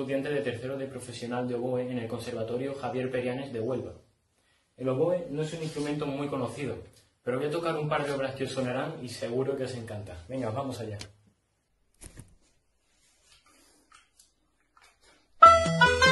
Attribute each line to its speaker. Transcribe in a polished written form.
Speaker 1: estudiante de tercero de profesional de oboe en el Conservatorio Javier Perianes de Huelva. El oboe no es un instrumento muy conocido, pero voy a tocar un par de obras que os sonarán y seguro que os encanta. Venga, vamos allá.